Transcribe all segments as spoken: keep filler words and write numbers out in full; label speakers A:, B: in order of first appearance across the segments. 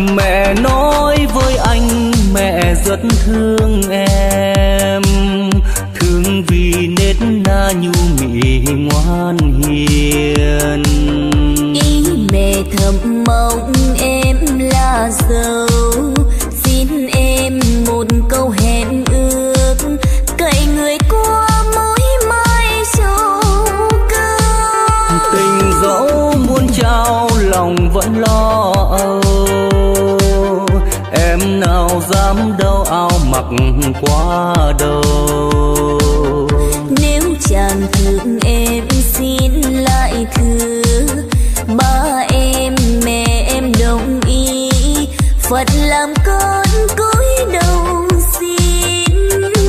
A: Mẹ nói với anh mẹ rất thương em, thương vì nết na nhu mị ngoan hiền.
B: Ý mẹ thầm mong em là dâu, xin em một câu hẹn ước, cậy người qua mỗi mai châu cơ.
A: Tình dẫu muôn trao lòng vẫn lo âu, em nào dám đâu áo mặc quá đâu.
B: Nếu chàng thương em xin lại thưa, ba em mẹ em đồng ý, Phật làm con cúi đầu xin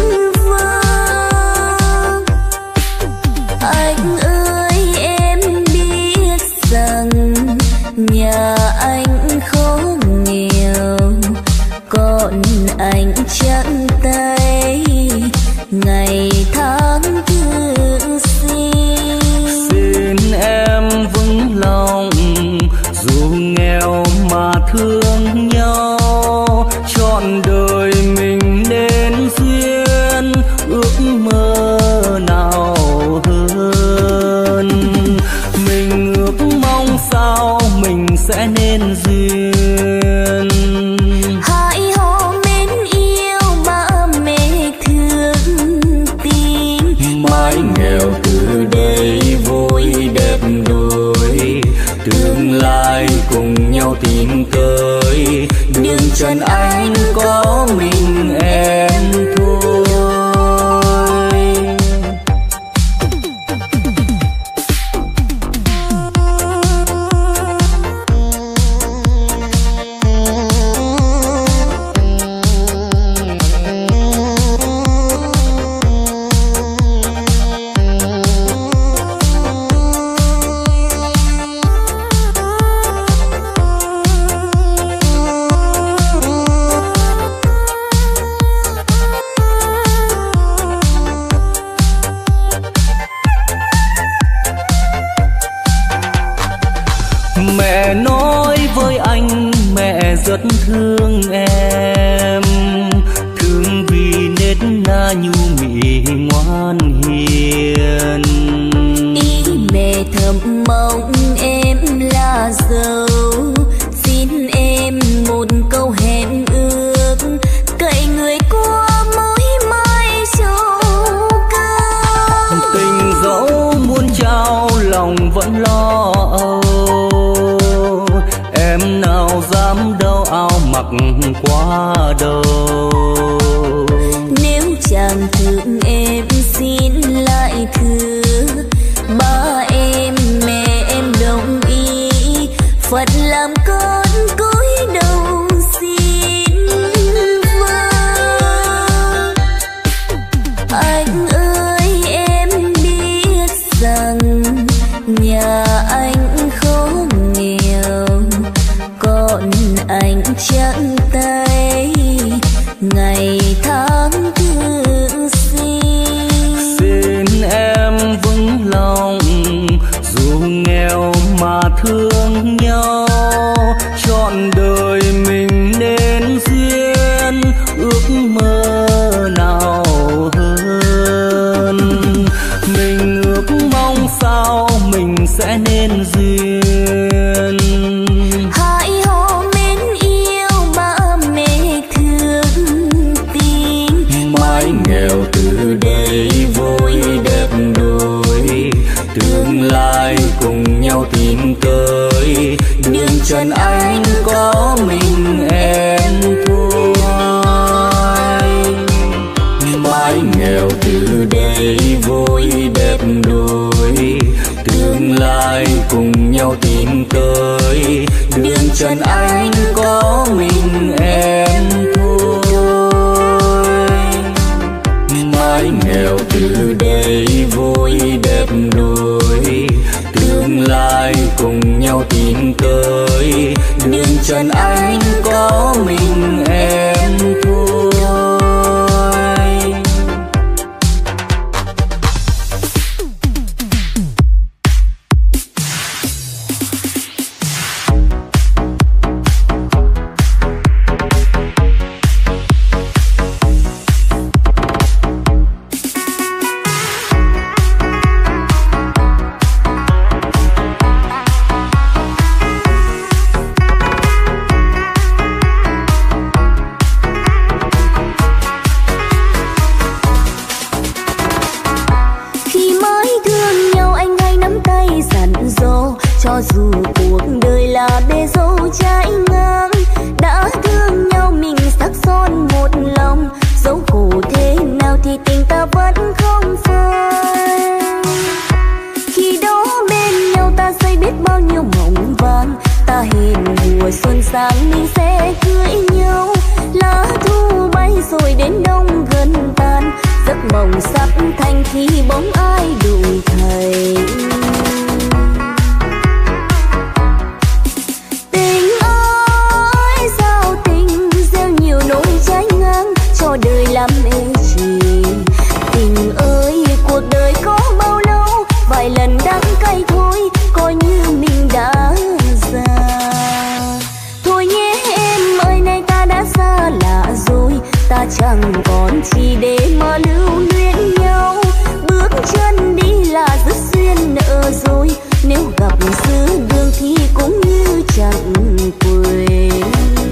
B: vâng. Anh ơi em biết rằng nhà anh khó nghèo, còn anh chẳng tay ngày tháng thương xin.
A: Xin em vững lòng dù nghèo mà thương nhau, trọn đời mình nên duyên ước mơ nào hơn. Mình ước mong sao mình sẽ nên duyên.
B: Hãy hò mến yêu ba mẹ thương tình,
A: Mái nghèo từ đây vui đẹp đôi, tương lai cùng nhau tìm tới. Đường trần anh có mình em thôi. Mẹ nói với anh mẹ rất thương em, thương vì nết na nhu mị ngoan hiền.
B: ý mẹ thầm mong em là dâu, xin em một câu hẹn ước, cậy người qua mỗi mai châu cơ.
A: Tình dẫu muôn trao lòng vẫn lo âu, em nào dám đâu áo mặc quá đâu.
B: Nếu chàng thương em xin lại thưa, ba em mẹ em đồng ý, Phật làm con cúi đầu xin vâng. Anh ơi em biết rằng nhà anh khó nghèo, còn anh chẳng tay ngày tháng thương xin.
A: Xin em vững lòng dù nghèo mà thương nhau, trọn đời mình nên duyên ước mơ nào hơn. Mình ước mong sao mình sẽ nên duyên.
B: Hãy hò mến yêu ba mẹ thương tình,
A: Mái nghèo từ đây vui đẹp đôi, tương lai cùng nhau tìm tới. Đường trần anh có mình em thôi. Mái nghèo từ đây vui đẹp đôi, tương lai cùng nhau tìm tới. Đường trần anh có mình em thôi. Mái nghèo từ đây vui đẹp đôi, tương lai cùng nhau tìm tới. Đường trần anh có mình em thôi.
B: mình sẽ cưới nhau. Lá thu bay rồi đến đông gần tan, giấc mộng sắp thành khi bóng ai đuổi thầy. Tình ơi sao tình gieo nhiều nỗi trái ngang cho đời làm ê chì. Tình ơi cuộc đời có bao lâu, vài lần đắng cay thôi coi như mình đã già. Thôi nhé em ơi nay ta đã xa lạ rồi, ta chẳng còn chi để mà lưu luyến nhau. Bước chân đi là rất duyên nợ rồi, nếu gặp giữa đường thì cũng như chẳng quên.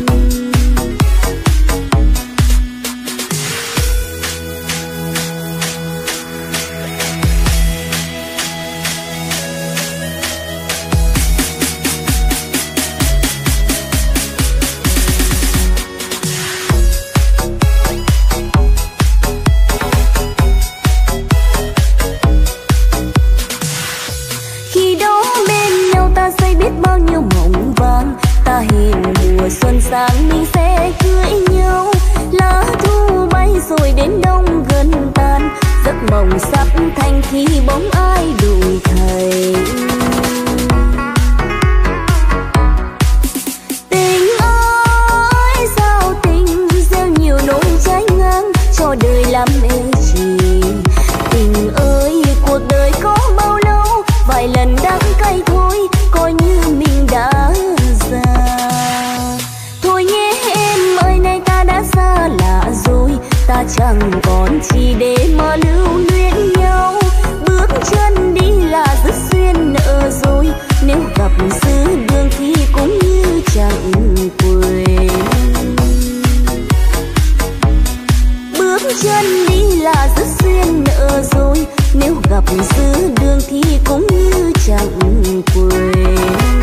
B: Bao nhiêu mộng vàng ta hẹn mùa xuân sang mình sẽ cưới nhau. Lá thu bay rồi đến đông gần tan, giấc mộng sắp thành khi bóng ai đuổi thầy. Tình ơi sao tình gieo nhiều nỗi trái ngang cho đời làm ê chì. Tình ơi cuộc đời có bao lâu, vài lần đắng cay thôi coi như mình đã già. Thôi nhé em ơi nay ta đã xa lạ rồi, ta chẳng còn chi để mà lưu luyến nhau. Bước chân đi là rất duyên nợ rồi, nếu gặp giữa đường thì cũng như chẳng quên. Bước chân đi là rất duyên nợ rồi, nếu gặp giữa đường thì cũng như chẳng quên.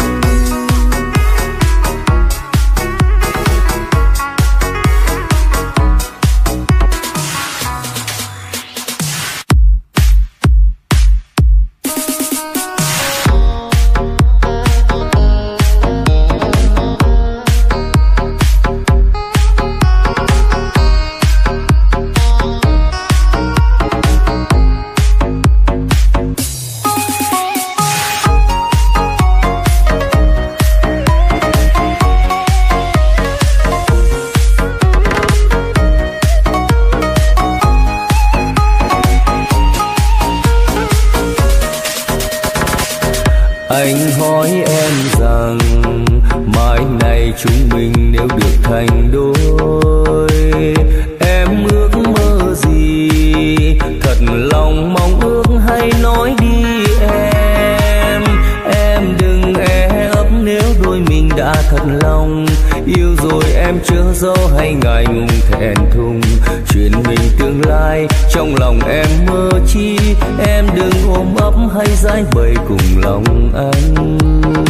A: Anh hỏi em rằng mai này chúng mình nếu được thành đôi, em ước mơ gì? Thật lòng mong ước hay nói đi em. Em đừng e ấp nếu đôi mình đã thật lòng yêu rồi, em chớ giấu hay ngại ngùng thẹn thùng. Chuyện mình tương lai trong lòng em mơ chi, em đừng ôm ấp hay giải bày cùng lòng anh.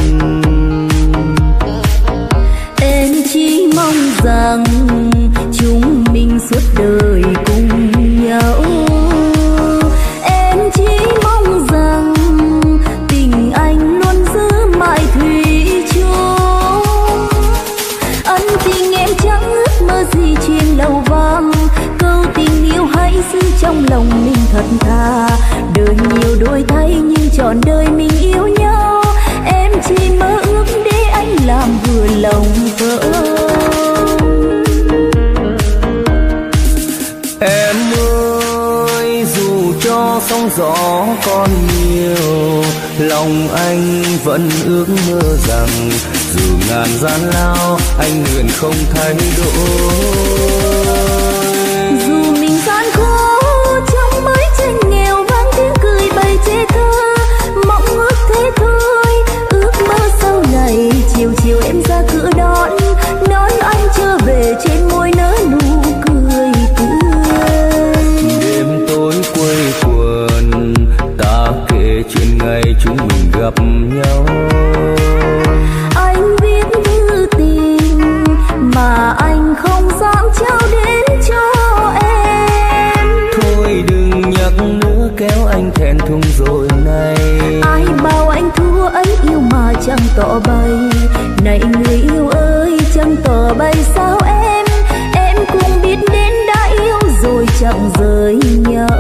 B: Em chỉ mong rằng chúng mình suốt đời cùng nhau. Em chỉ mong rằng tình anh luôn giữ mãi thủy chung. Ân tình em chẳng ước mơ gì chuyện lâu vang, câu tình yêu hãy giữ trong lòng mình thật thà. Đời nhiều đổi thay nhưng trọn đời mình yêu nhau, em chỉ mơ ước để anh làm vừa lòng vợ.
A: Em ơi dù cho sóng gió còn nhiều, lòng anh vẫn ước mơ rằng dù ngàn gian lao anh nguyện không thay đổi.
B: Dù mình gian khó trong mái tranh nghèo vang tiếng cười bày chê thơ, mong ước thế thôi, ước mơ sau này chiều chiều em ra cửa đón, nói anh trở về trên môi nở nụ cười tươi.
A: Đêm tối quây quần ta kể chuyện ngày chúng mình gặp nhau.
B: Anh viết thư tình mà anh không dám trao đến cho em. tỏ bay sao em, em cũng biết đến đã yêu rồi chẳng rời nhau.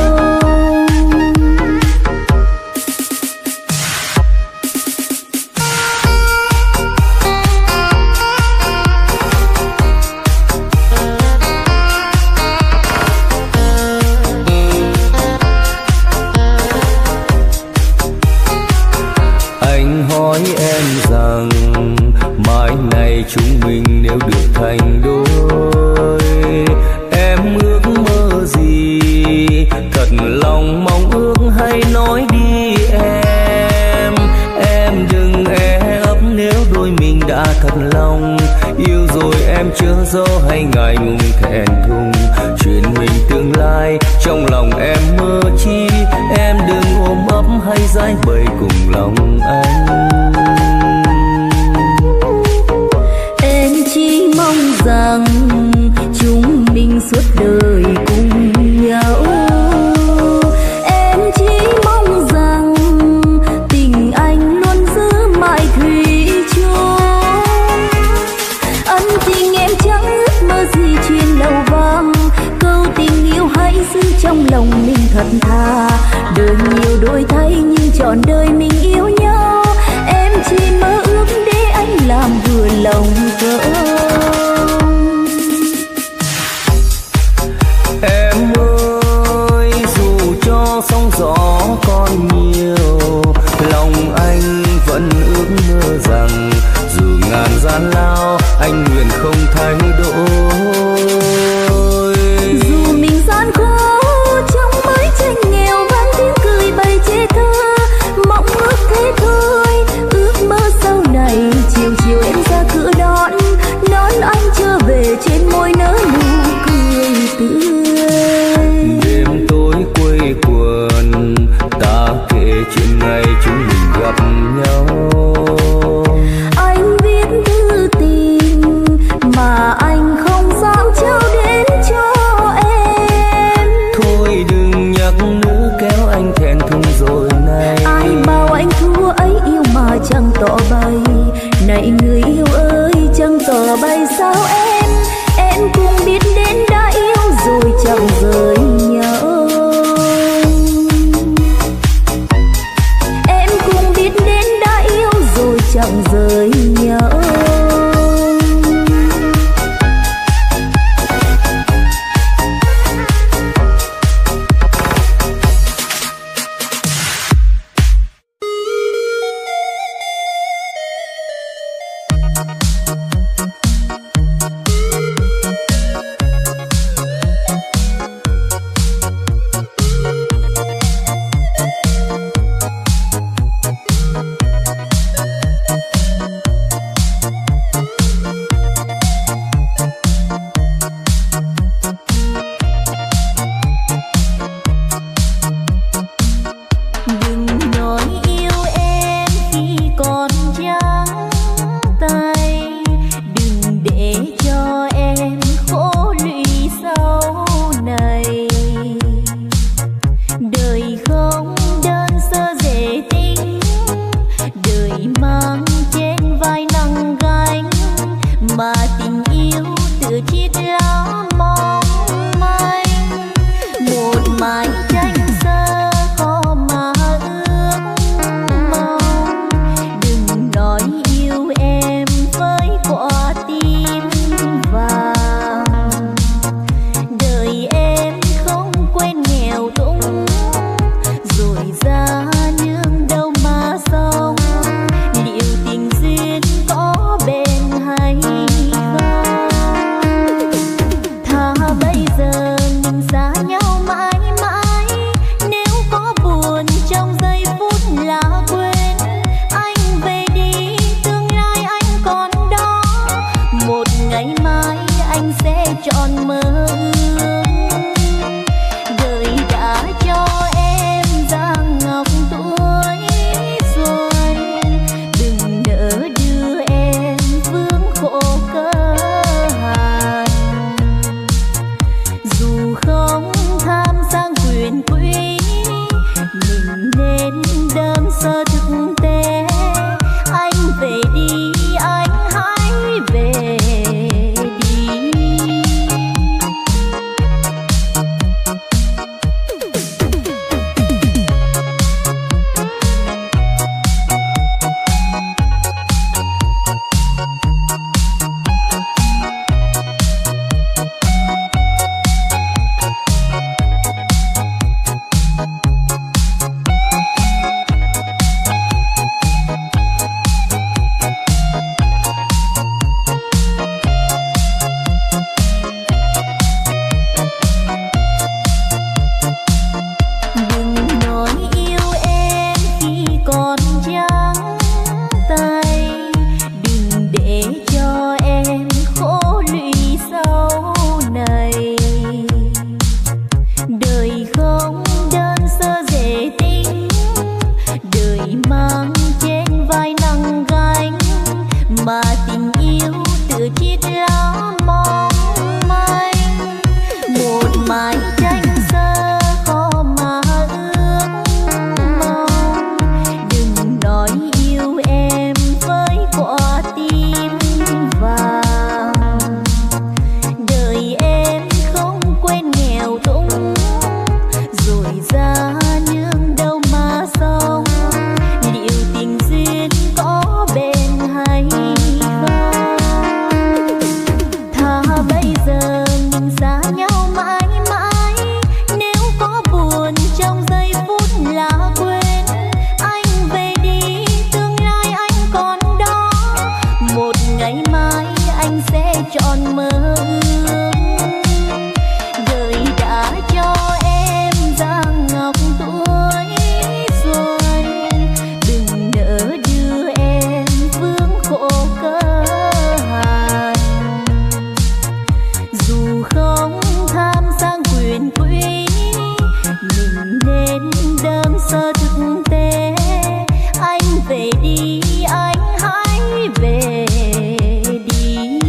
A: Chúng mình nếu được thành đôi, em ước mơ gì? Thật lòng mong ước hay nói đi em. Em đừng e ấp nếu đôi mình đã thật lòng. Yêu rồi em chớ gió hay ngại ngùng thẹn thùng. Chuyện mình tương lai trong lòng em mơ chi. Em đừng ôm ấp hay giải bày cùng lòng anh.
B: Chỉ mong rằng chúng mình suốt đời cùng nhau. Em chỉ mong rằng tình anh luôn giữ mãi thủy chung. Ân tình em chẳng ước mơ gì chuyện lâu vang. Câu tình yêu hãy giữ trong lòng mình thật thà. Đời nhiều đổi thay nhưng trọn đời mình yêu nhau. Em chỉ mơ ước để anh làm vừa lòng vợ.
A: Em ơi dù cho sóng gió còn nhiều, lòng anh vẫn ước mơ rằng dù ngàn gian lao anh nguyện không thay đổi.
B: Dù mình gian khó trong mái tranh nghèo vang tiếng cười bày chê thơ, mong ước thế thôi. Ước mơ sau này chiều chiều em ra cửa đón, đón anh trở về trên môi nở nụ cười tươi.
A: Đêm tối quây quần ta kể chuyện ngày chúng mình gặp nhau.
B: Anh viết thư tình mà anh không dám trao đến cho em.
A: Thôi đừng nhắc nữa kéo anh thẹn thùng rồi này.
B: Ai bảo anh thua ấy yêu mà chẳng tỏ bày. Này người yêu ơi chẳng tỏ bày sao em, em cũng biết đến đã yêu rồi chẳng rời nhau. Em cũng biết đến đã yêu rồi chẳng rời nhau. Về đi anh hãy về. trọn mơ ước. Đời đã cho em dáng ngọc tuổi xuân, đừng nỡ đưa em vướng khổ cơ hàn. Dù không tham sang quyền quý, mình nên đơn sơ thực tế. Anh về đi, anh hãy về đi.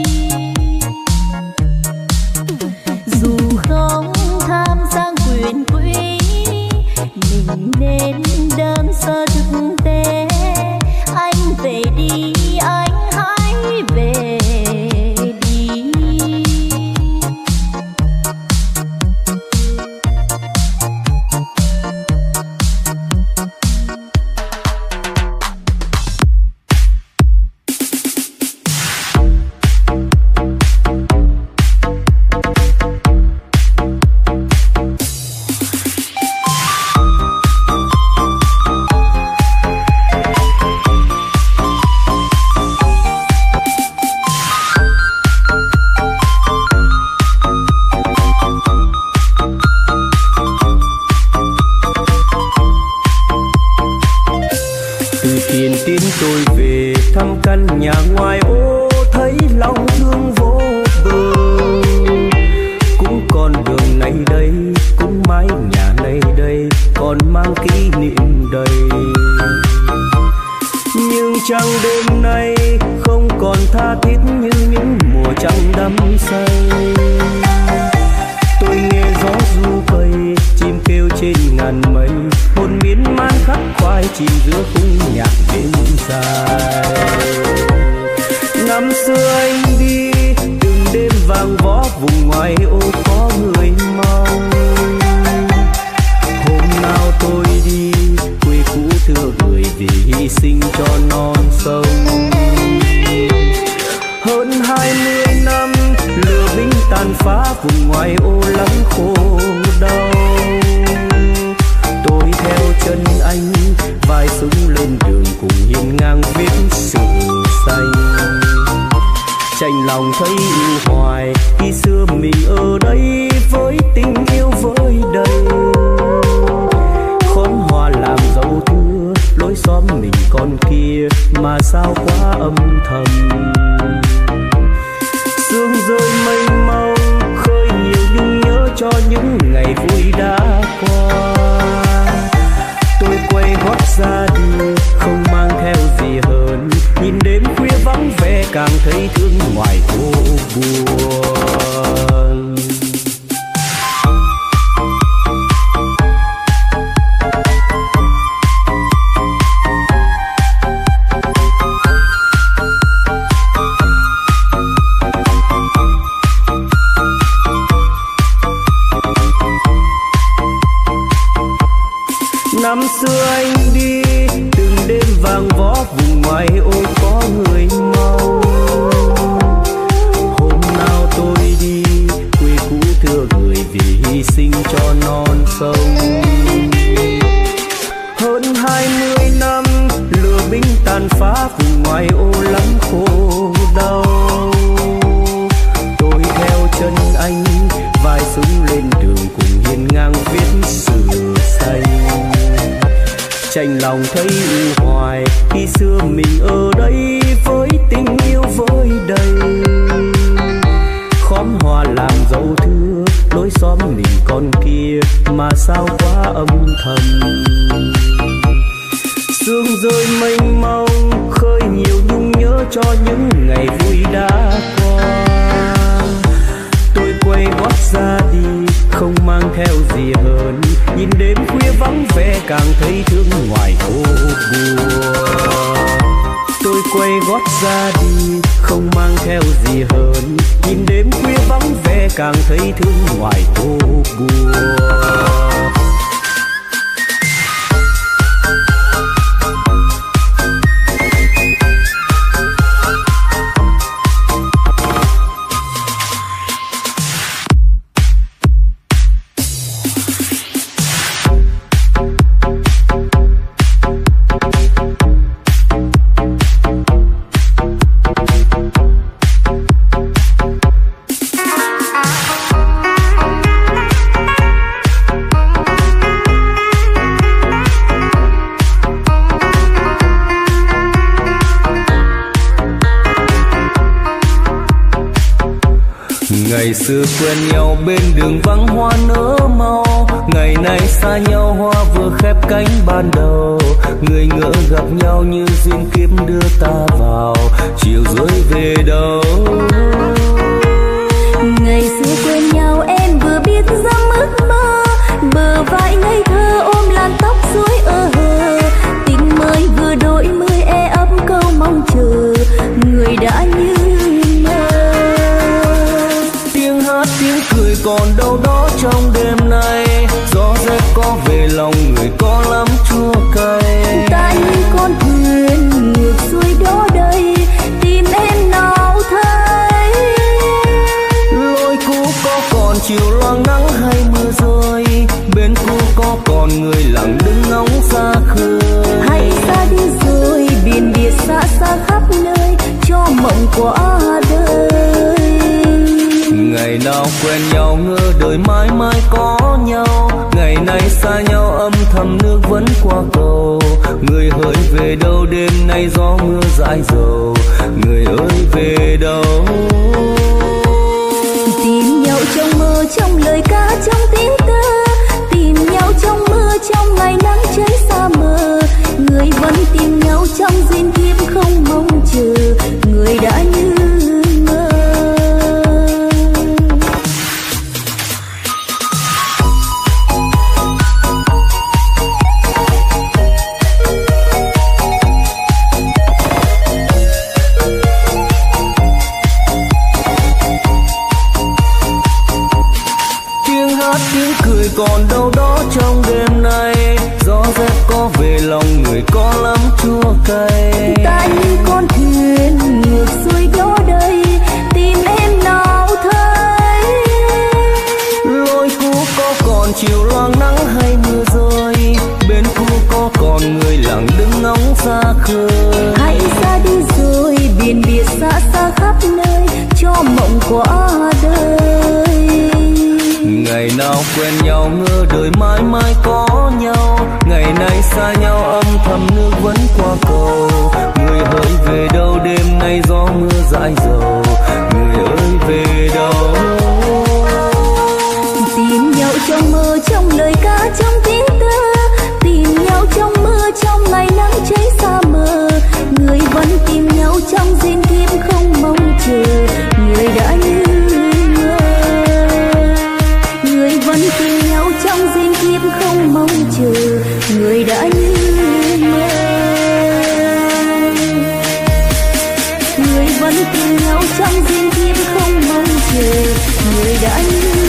B: Dù không tham sang quyền quý, mình nên đơn sơ thực tế. Anh về đi, anh hãy về đi.
A: Tôi về thăm căn nhà ngoài ô, thấy lòng thương vô bờ. Cũng con đường này đây, cũng mái nhà này đây, còn mang kỷ niệm đầy. Nhưng chẳng đêm nay không còn tha thiết như những mùa trăng đắm say. Tôi nghe gió ru cây, chim kêu trên ngàn mây, hồn miên man khắc khoải chìm giữa khung nhạc đêm dài. Năm xưa anh đi từng đêm vàng vó, vùng ngoài ô có người mong. Hôm nào tôi đi quê cũ thưa người, vì hy sinh cho non sông. Hơn hai mươi năm lửa binh tàn phá, vùng ngoài ô lắm khổ đau. Tôi theo chân anh vai súng lên đường, cùng hiên ngang viết sử xanh. Chạnh lòng thấy yêu hoài, khi xưa mình ở đây với tình yêu vơi đầy. Khóm hoa làm dấu thưa, lối xóm mình còn kia mà sao quá âm thầm. Sương rơi mênh mông khơi nhiều nhung nhớ cho những ngày vui đã qua. Tôi quay gót ra đi không mang theo gì hơn, nhìn đêm khuya vắng vẻ càng thấy thương ngoài ô buồn. Năm xưa anh đi từng đêm vàng vó, vùng ngoài ô có người mong. Hôm nào tôi đi quê cũ thưa người, vì hy sinh cho non sông. Hơn hai mươi năm lửa binh tàn phá, vùng ngoài ô lắm khổ đau. Tôi theo chân anh vai súng lên đường, cùng hiên ngang viết sử xanh. Chạnh lòng thấy yêu hoài, khi xưa mình ở đây với tình yêu vơi đầy. Khóm hoa làm dấu thưa, lối xóm mình còn kia mà sao quá âm thầm. Sương rơi mênh mông khơi nhiều nhung nhớ cho những ngày vui đã qua. Tôi quay gót ra đi không mang theo gì hơn, nhìn đêm khuya vắng vẻ càng thấy thương ngoài ô buồn. Tôi quay gót ra đi không mang theo gì hơn, nhìn đêm khuya vắng vẻ càng thấy thương ngoài ô buồn. Ngày xưa quen nhau bên đường vắng hoa nở màu, ngày nay xa nhau hoa vừa khép cánh ban đầu. Người ngỡ gặp nhau như duyên kiếp đưa ta vào, chiều rơi về đâu.
B: Ngày xưa quen nhau em vừa biết dám ước mơ, bờ vai ngây thơ ôm làn tóc rối ơ hờ. Tình mới vừa đổi mới e ấp câu mong chờ, người đã như mơ.
A: Tiếng hát tiếng cười còn đâu đó trong đêm nay, gió rét có về lòng người có lắm chua cay.
B: Ta như con thuyền ngược xuôi đó đây, tìm em nào thấy.
A: Lối cũ có còn chiều loang nắng hay mưa rơi, bên cũ có còn người lặng đứng ngóng xa khơi.
B: Hãy xa đi rồi biển biệt xa xa khắp nơi, cho mộng qua đời.
A: Ngày nào quen nhau ngỡ đời mãi mãi có nhau, ngày nay xa nhau âm thầm nước vẫn qua cầu. Người hỡi về đâu đêm nay gió mưa dãi dầu, người ơi về đâu.
B: Tìm nhau trong mơ trong lời ca trong tiếng tơ, tìm nhau trong mưa trong ngày nắng cháy xa mờ. Người vẫn tìm nhau trong duyên kiếp không mong chờ, người đã như mơ.
A: Tiếng cười còn đâu đó trong đêm nay, gió rét có về lòng người có lắm chua cay.
B: Ta như con thuyền ngược xuôi đó đây, tìm em nào thấy.
A: Lối cũ có còn chiều loang nắng hay mưa rơi, bên cũ có còn người lặng đứng ngóng xa khơi.
B: Hãy xa đi rồi biển biệt xa xa khắp nơi, cho mộng qua đời.
A: Ngày nào quen nhau ngỡ đời mãi mãi có nhau, ngày nay xa nhau âm thầm nước vẫn qua cầu. Người hỡi về đâu đêm nay gió mưa dãi dầu, người ơi về đâu.
B: Tìm nhau trong mơ trong lời ca trong tiếng tơ, tìm nhau trong mưa trong ngày nắng cháy xa mờ. Người vẫn tìm nhau trong duyên kiếp không mong chờ, người đã như mơ. Người vẫn tìm nhau trong duyên kiếp không mong chờ, người đã như mơ. Người vẫn tìm nhau trong duyên kiếp không mong chờ, người đã như mơ.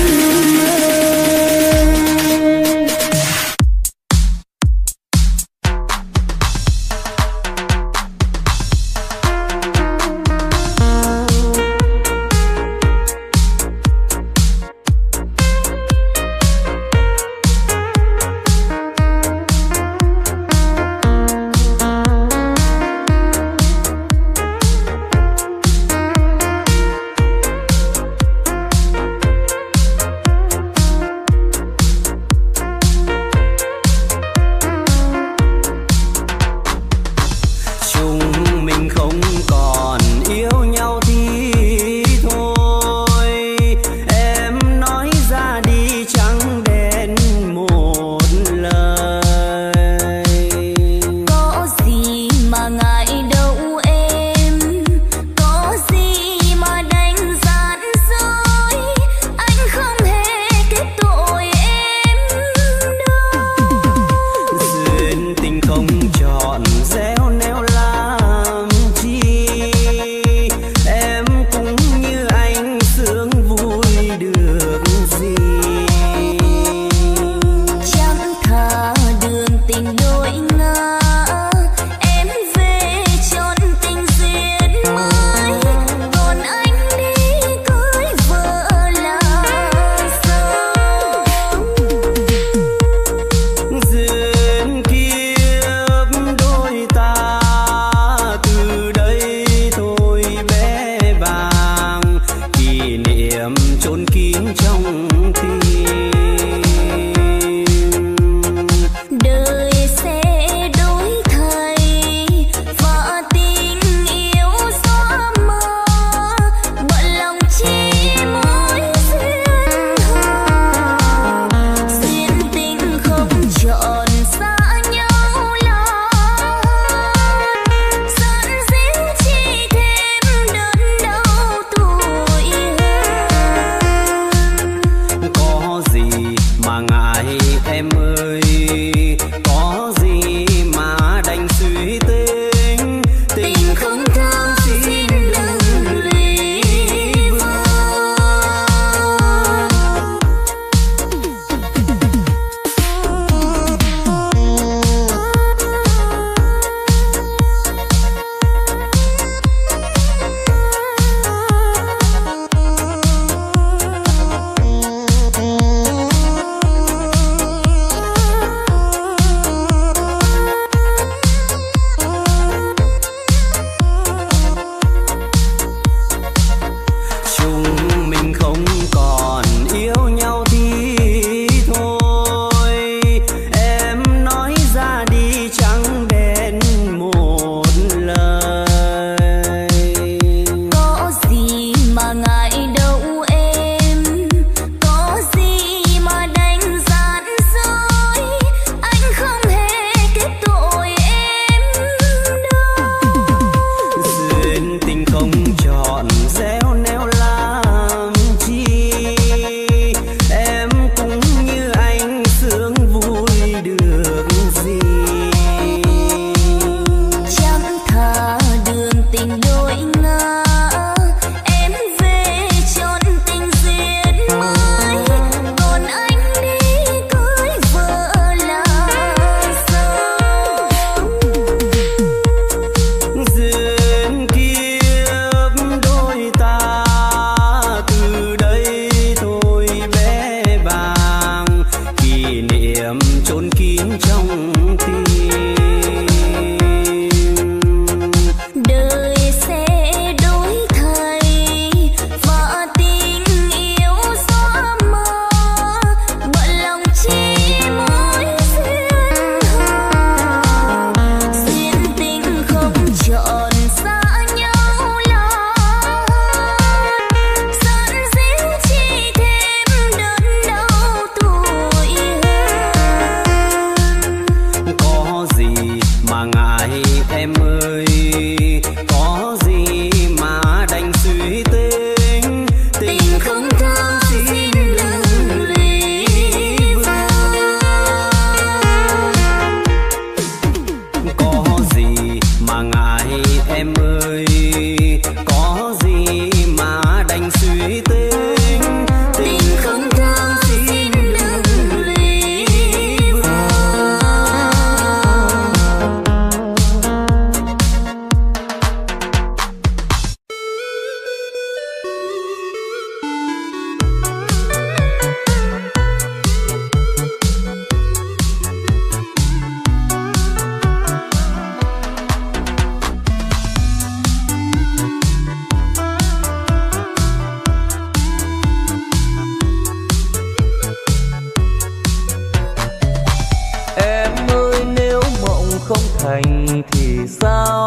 A: thành thì sao,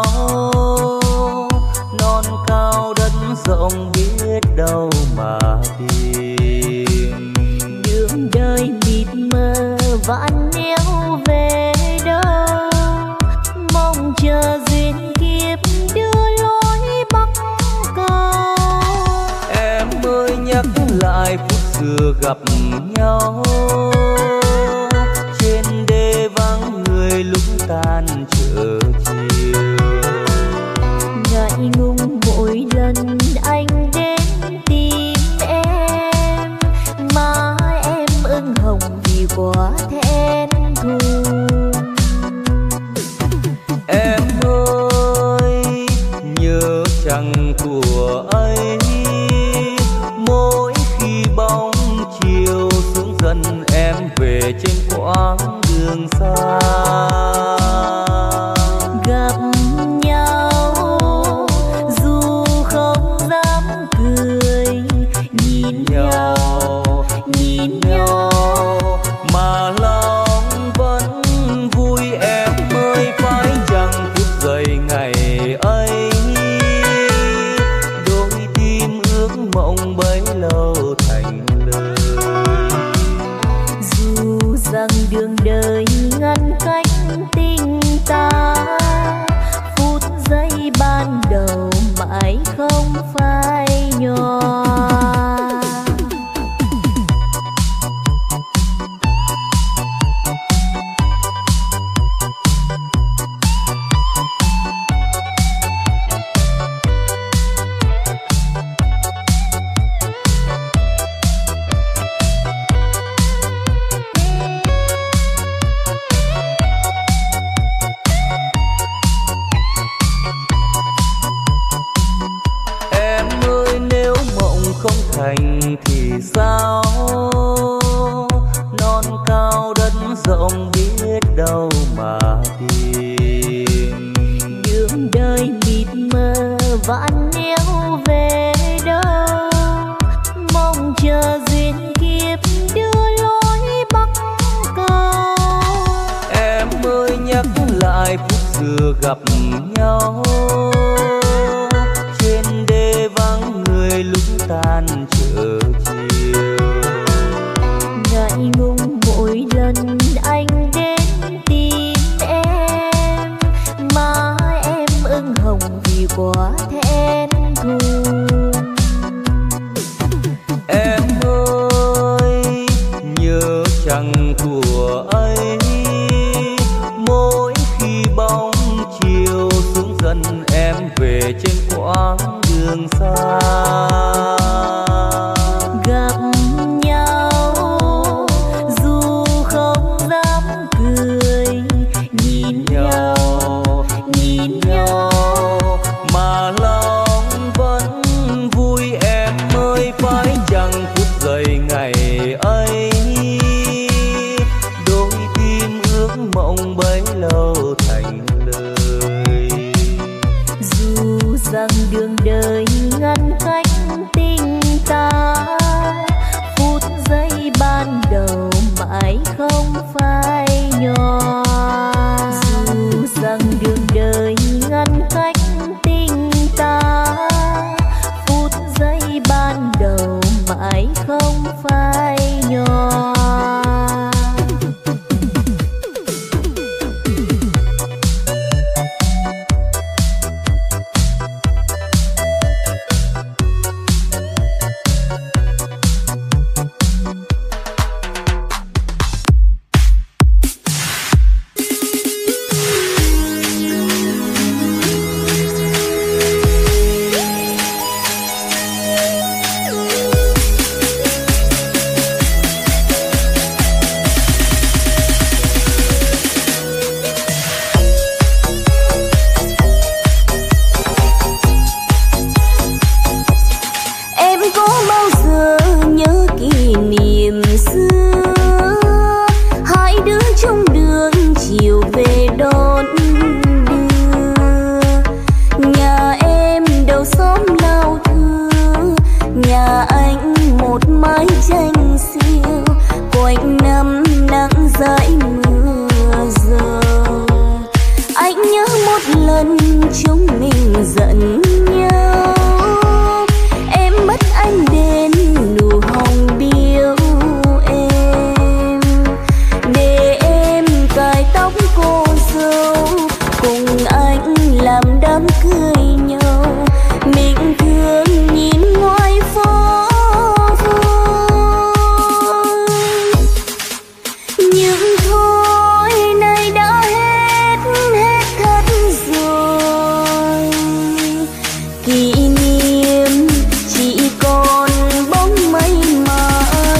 A: non cao đất rộng biết đâu mà tìm.
B: Đường đời mịt mờ vạn nẻo về đâu, mong chờ duyên kiếp đưa lối bắc cầu.
A: Em ơi nhắc lại phút xưa gặp nhau, trên đê vắng người lúc tan chợ chiều.
B: Ngại ngùng mỗi lần anh đến tìm em, má em ửng hồng vì quá thẹn thùng.
A: Em ơi nhớ chăng của ấy, mỗi khi bóng chiều xuống dần em về trên quãng đường xa.
B: Gặp nhau dù không dám cười, nhìn nhau nhìn nhau
A: mà lòng vẫn vui. Em ơi phải chăng thức dậy ngày ấy, đôi tim ước mộng bấy lâu thành lời.
B: Dù rằng đường đời ngăn cách tình ta, phút giây ban đầu mãi không phai nhòa.
A: Thành thì sao, non cao đất rộng biết đâu mà tìm.
B: Đường đời mịt mờ vạn nẻo về đâu, mong chờ duyên kiếp đưa lối bắc cầu.
A: Em ơi nhắc lại phút xưa gặp nhau, trên đê vắng người lúc tan chợ chiều.
B: Ngại ngùng mỗi lần anh đến tìm em, má em ửng hồng vì quá thẹn thùng.
A: Em ơi nhớ chăng của ấy, mỗi khi bóng chiều xuống dần em về trên quãng đường xa.
B: Gặp nhau dù không dám cười, nhìn nhau nhìn nhau
A: mà lòng vẫn vui. Em ơi phải chăng phút giây ngày ấy, đôi tim ước mộng bấy lâu thành lời.
B: Dù rằng đường đời ngăn cách tình ta, phút giây ban đầu mãi không phai nhòa. Dù rằng đường đời ngăn cách tình ta, phút giây ban đầu mãi không phai nhòa. dãi mưa rơi. Anh chúng mình giận nhau. Em mất anh đến nụ hồng biếu em, để em cài tóc cô dâu cùng anh làm đám cưới nhau. Mình thương nhìn ngoài phố vui, nhưng thôi nay đã hết hết thật rồi. Kỷ niệm chỉ còn bóng mây mà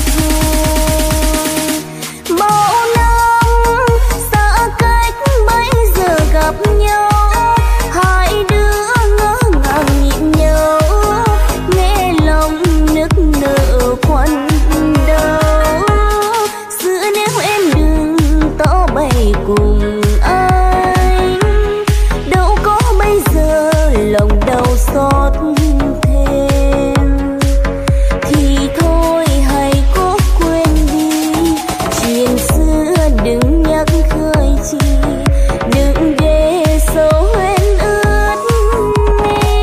B: thôi. Bao năm xa cách bây giờ gặp nhau, hai đứa ngỡ ngàng nhìn nhau, nghe lòng nức nở quặn đau. Giữa nếu em đừng tỏ bày cùng anh, đâu có bây giờ lòng đau xót thêm. Thì thôi hãy cố quên đi chuyện xưa, đừng nhắc khơi chi, đừng để sầu hoen ướt mi.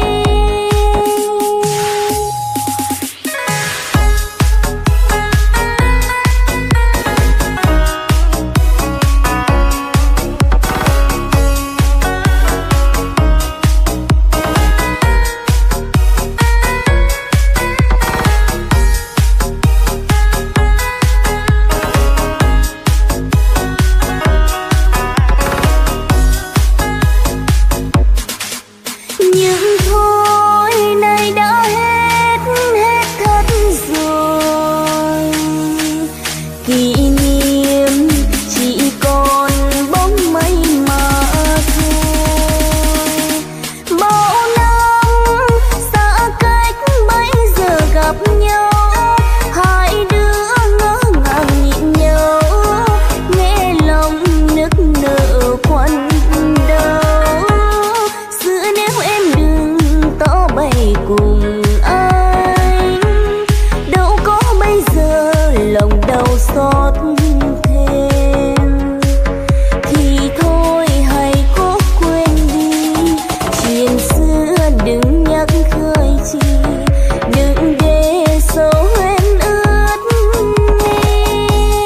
B: Nhưng thôi nay đã hết hết thật rồi. Kỷ niệm chỉ còn bóng mây mà thôi. Bao năm xa cách bây giờ gặp nhau, hai đứa ngỡ ngàng nhìn nhau, nghe lòng nức nở quặn đau. Giữa nếu em đừng tỏ bày cùng anh, đâu có bây giờ lòng đau xót thêm. Thì thôi hãy cố quên đi chuyện xưa, đừng nhắc khơi chi, đừng để sầu hoen ướt mi.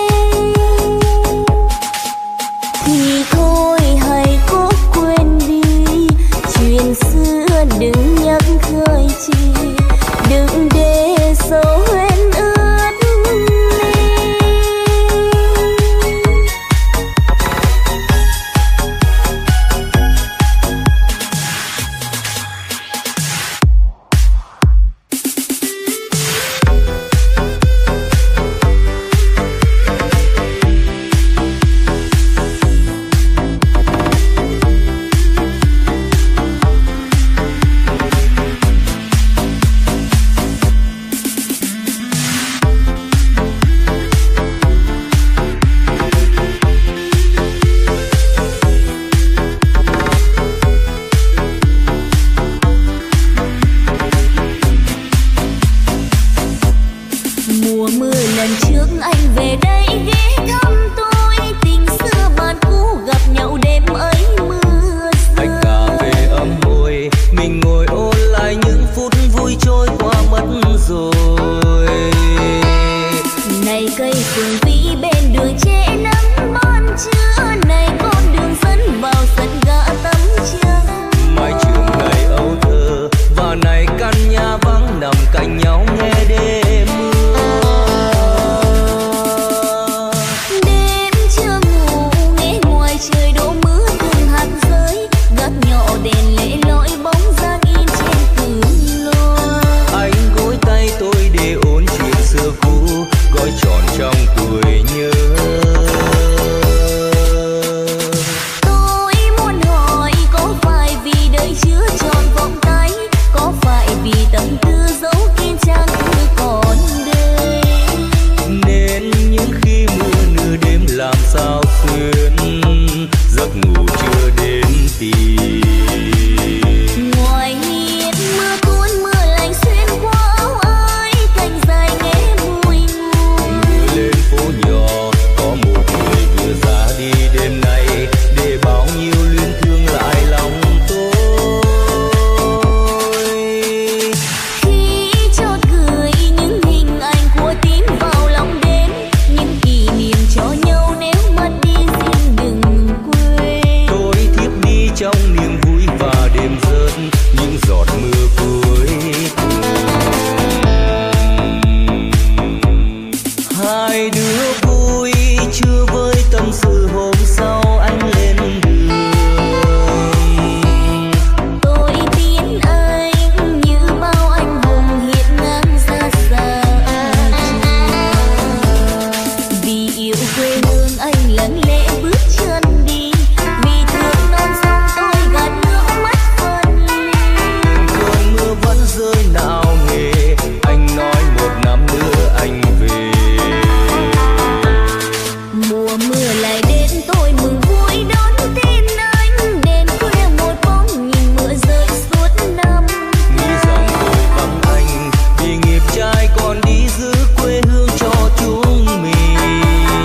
B: Thì thôi hãy cố quên đi chuyện xưa, đừng nhắc khơi chi, đừng để sầu hoen ướt mi. Mùa mưa lần trước anh về đây ghé thăm tôi, tình xưa bạn cũ gặp nhau đêm ấy mưa rơi.
A: Anh cà về ấm môi, mình ngồi ôn lại những phút vui trôi qua mất rồi.
B: Này cây phường vĩ bên đường che nắng ban trưa, này con đường dẫn vào sân gã tắm trăng.
A: Mái trường ngày âu thơ và này căn nhà vắng nằm cạnh nhau nghe đêm mưa.
B: Đêm
A: ai còn đi giữ quê hương cho chúng mình.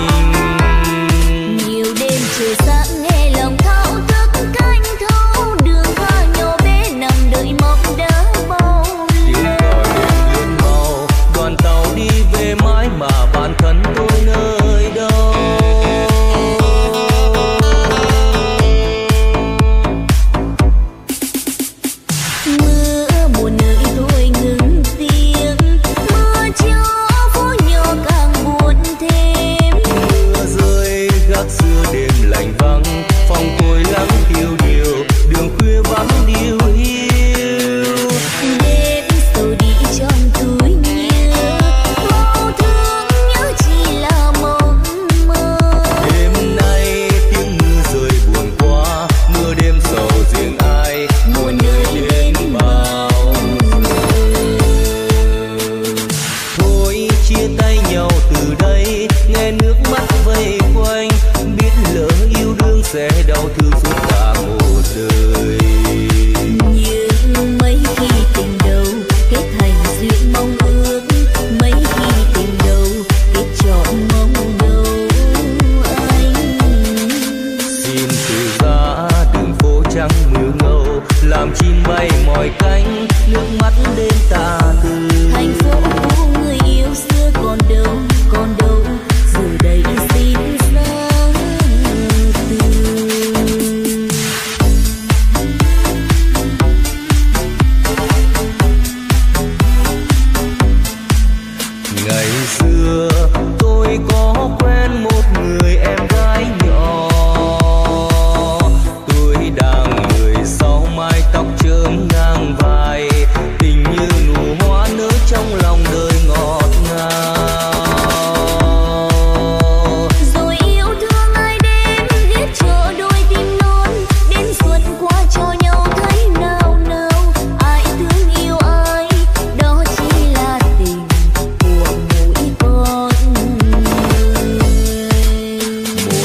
B: Nhiều đêm trời sáng nghe lòng thao thức canh thâu, đường hoa nhỏ bé nằm đợi mong đỡ bao
A: tiếng còi đêm lướt mau, đoàn tàu đi về mãi mà bạn thân tôi nơi đâu.
B: Mưa buồn nơi tôi ngừng tiếng, mưa gió phố nhỏ càng buồn thêm.
A: Mưa rơi gác xưa đêm lạnh vắng, phòng tôi lắng tiêu điều, đường khuya vắng điêu hiu.
B: Đêm sầu đi trong túi nhớ, vô thương nhớ chỉ là mộng mơ.
A: Đêm nay tiếng mưa rơi buồn quá, mưa đêm sầu riêng ai, buồn nơi đến bao giờ. Thôi chia tay nhau từ đây, nghe nước mắt vây quanh, biết lỡ yêu đương sẽ đau thương suốt cả một đời.
B: Nhưng mấy khi tình đầu kết thành duyên mong ước, mấy khi tình đầu kết trọn mong đâu anh.
A: Xin từ giã đường phố trắng mưa ngâu, làm chim bay mỏi cánh, nước mắt đêm tà tư.
B: Thành phố của người yêu xưa còn đâu, còn đâu, giờ đây xin ra từ.
A: Ngày xưa tôi có quen một người em gái nhỏ, tôi đang mười sáu, mái tóc chớm ngang vai, tình như nụ hoa nở trong lòng đời ngọt ngào.
B: Rồi yêu thương ai đến biết chờ đôi tim non, đến xuân qua cho nhau thấy nào nào. Ai thương yêu ai đó chỉ là tình của mỗi con người.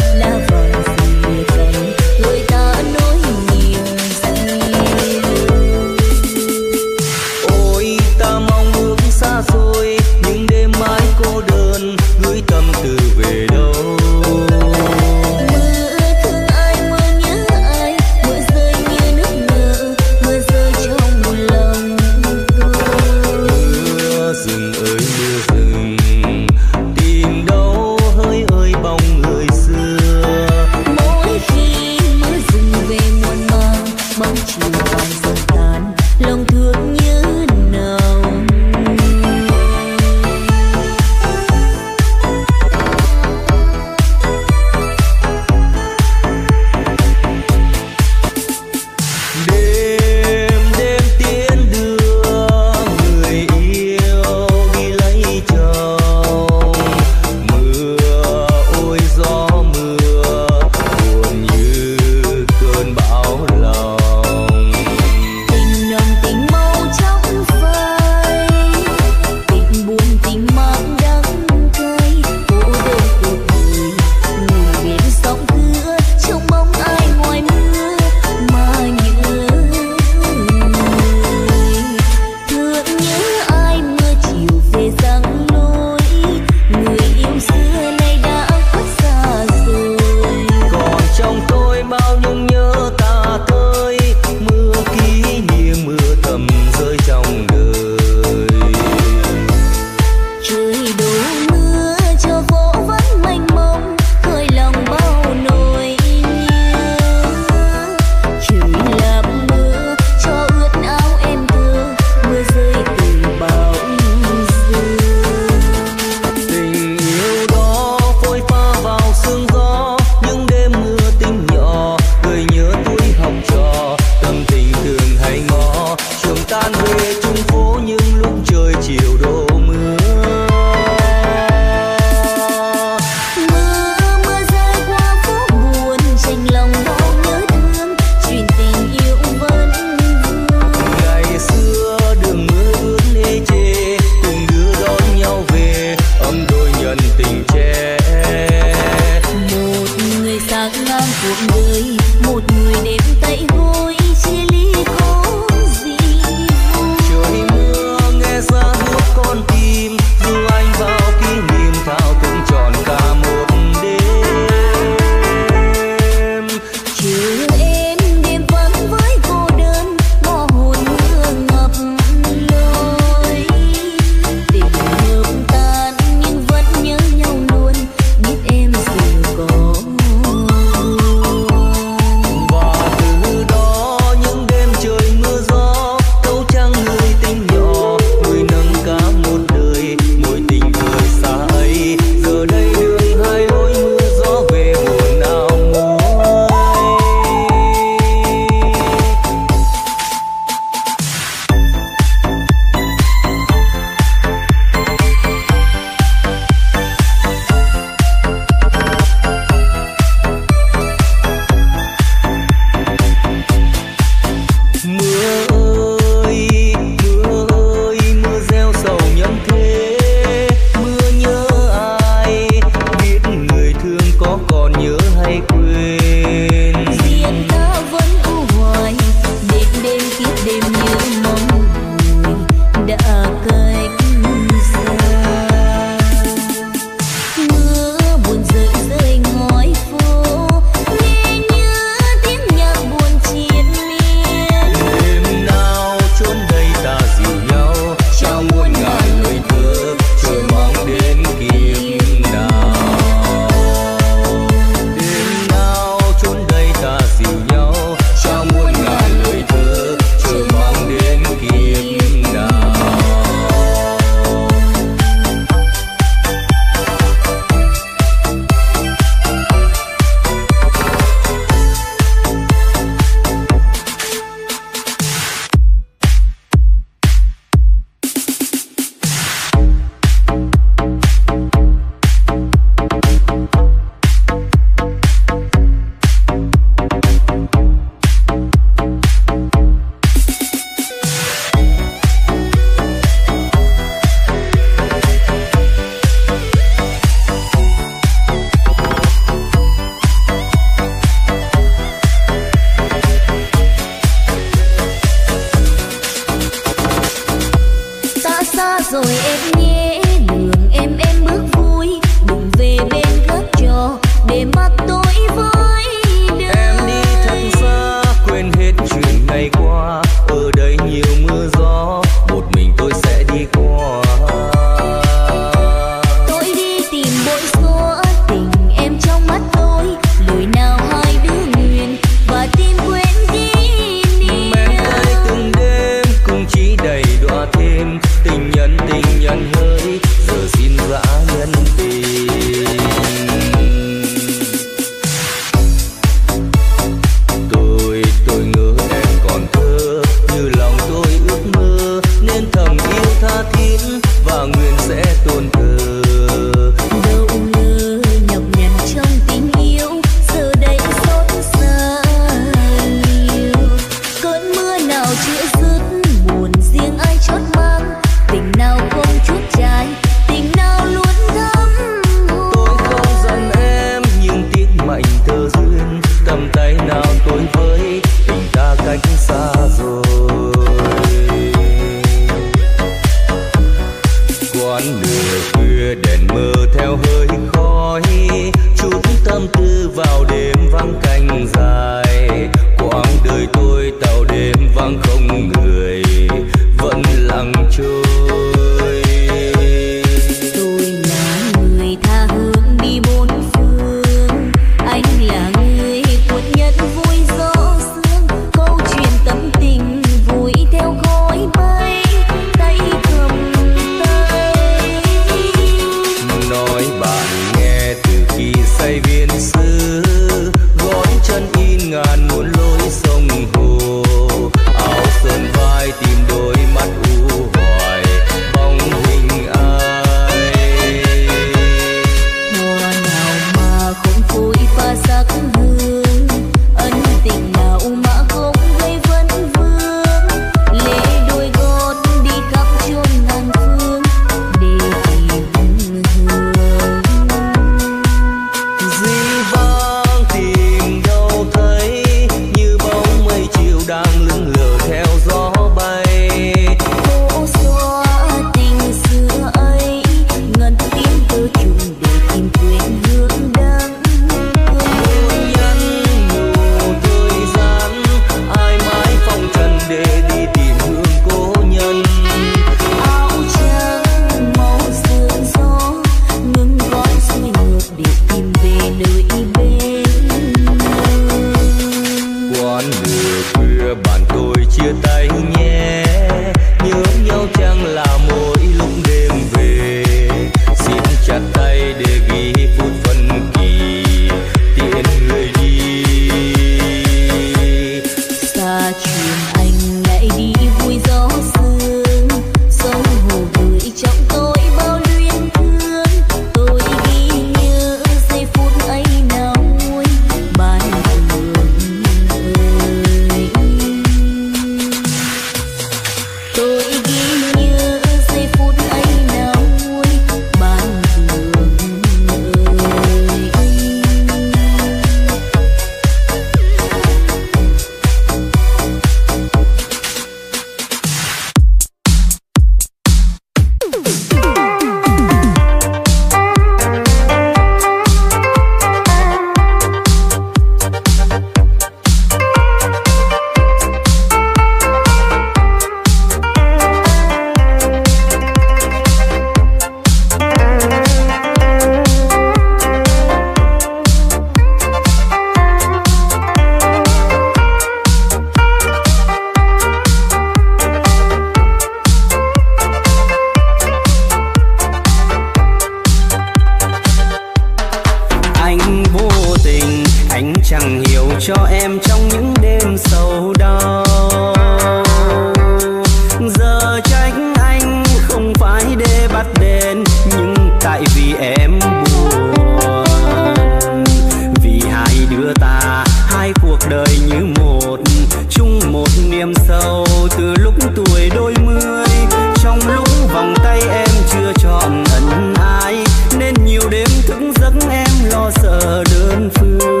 A: đời như một, chung một niềm sâu từ lúc tuổi đôi mươi. Trong lúc vòng tay em chưa chọn ẩn ai, nên nhiều đêm thức giấc em lo sợ đơn phương.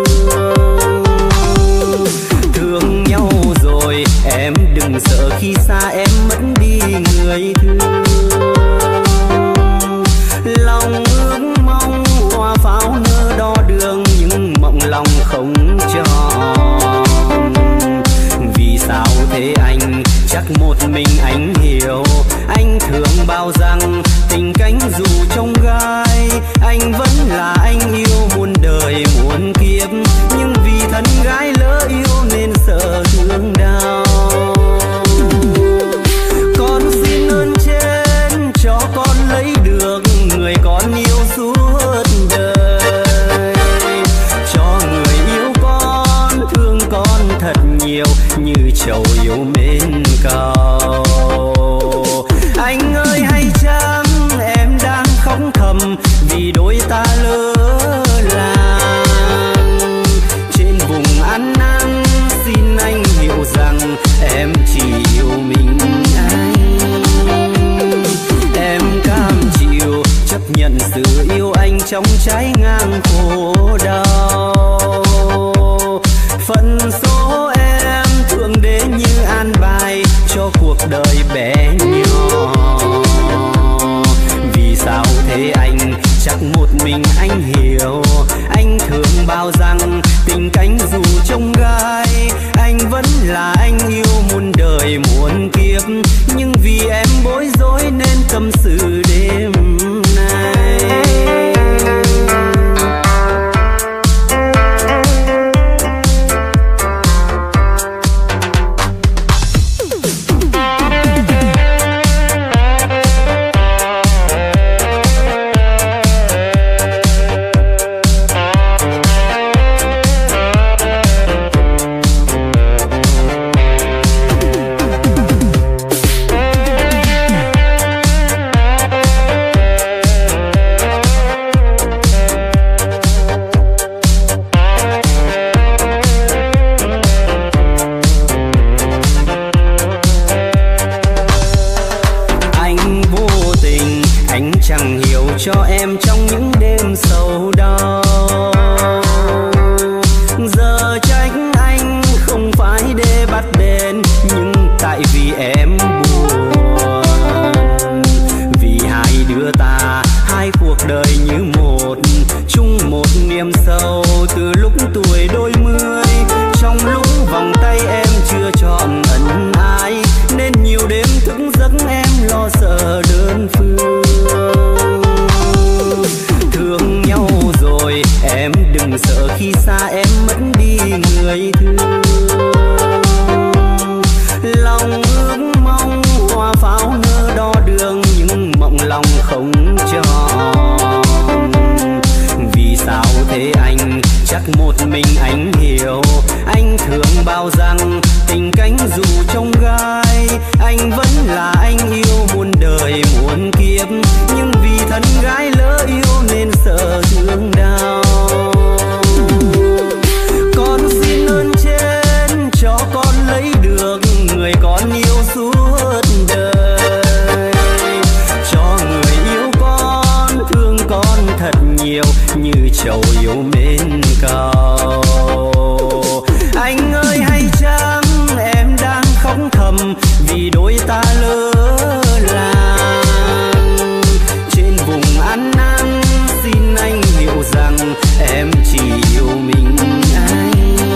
A: Thương nhau rồi em đừng sợ khi xa em mất đi người thương. Lòng ước mong hoa pháo nơ đo đường, nhưng mộng lòng không tròn. Vì sao thế anh, chắc một mình anh hiểu. Anh thường bao rằng tình cánh dù trong gai, anh vẫn là anh yêu muôn đời muôn kiếp. Nhưng vì thân gái lỡ yêu nên sợ thương đau. Con xin ơn trên cho con lấy được người con yêu suốt đời. Cho người yêu con, thương con thật nhiều như chầu yêu mến cầu. Anh ơi hay chăng em đang khóc thầm vì đôi ta lỡ làng. Trên vùng ăn năn xin anh hiểu rằng em chỉ yêu mình anh. Em cam chịu chấp nhận sự yêu anh trong trái ngang khổ đau. Phận số em thượng đế như an bài cho cuộc đời bé nhỏ. Vì sao thế anh, chắc một mình anh hiểu. Anh thường bao rằng tình cánh dù trong gai, anh vẫn là anh yêu muôn đời muôn kiếp. Nhưng vì em bối rối nên tâm sự đêm nay. Chẳng hiểu cho em trong những đêm sầu đau. Giờ trách anh không phải để bắt đền, nhưng tại vì em buồn. Vì hai đứa ta, hai cuộc đời như một, chung một niềm sâu từ lúc tuổi đôi mươi. Trong lúc vòng tay em chưa chọn ẩn ai, nên nhiều đêm thức giấc em lo sợ đơn phương. Thương nhau rồi em đừng sợ khi xa em mất đi người thương. Lòng ước mong hoa pháo nơ đo đường, nhưng mộng lòng không tròn. Vì sao thế anh, chắc một mình anh hiểu. Anh thường bao rằng tình cánh dù trong gai, anh vẫn là anh yêu muôn đời muôn kiếp. Nhưng vì thân gái lỡ yêu nên sợ thương đau. Con xin ơn trên cho con lấy được người con yêu suốt đời. Cho người yêu con, thương con thật nhiều như chầu yêu mến cầu. Anh ơi hay chăng em đang khóc thầm vì đôi ta lỡ làng. Trên vùng ăn năn xin anh hiểu rằng em chỉ yêu mình anh.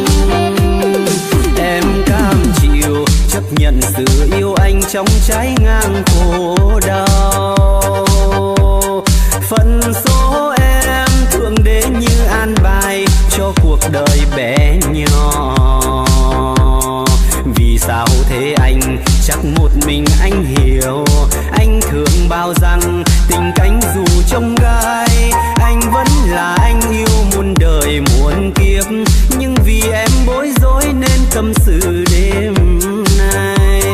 A: Em cam chịu chấp nhận sự yêu anh trong trái ngang khổ đau. Phận số em thượng đế như an bài cho cuộc đời bé nhỏ. Vì sao thế anh, chắc một mình anh hiểu. Anh thường bao rằng tình cánh dù trong gai, anh vẫn là anh yêu muôn đời muôn kiếp. Nhưng vì em bối rối nên tâm sự đêm nay.